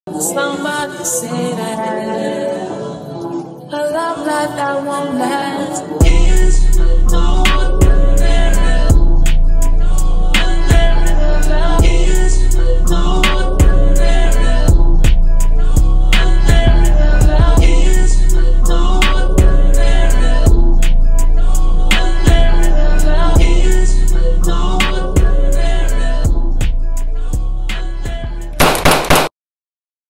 Somebody say that a love like that won't last.